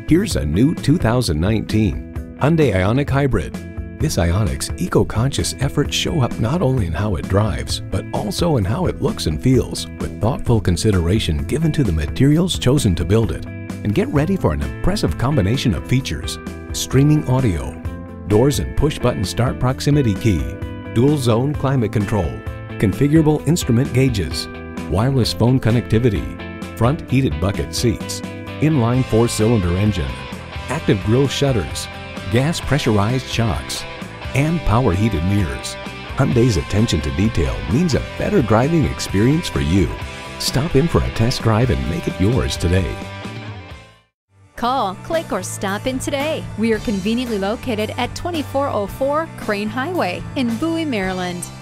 Here's a new 2019 Hyundai Ioniq Hybrid. This Ioniq's eco-conscious efforts show up not only in how it drives, but also in how it looks and feels, with thoughtful consideration given to the materials chosen to build it. And get ready for an impressive combination of features: streaming audio, doors and push-button start proximity key, dual-zone climate control, configurable instrument gauges, wireless phone connectivity, front heated bucket seats, inline 4-cylinder engine, active grille shutters, gas pressurized shocks, and power heated mirrors. Hyundai's attention to detail means a better driving experience for you. Stop in for a test drive and make it yours today. Call, click, or stop in today. We are conveniently located at 2404 Crane Highway in Bowie, Maryland.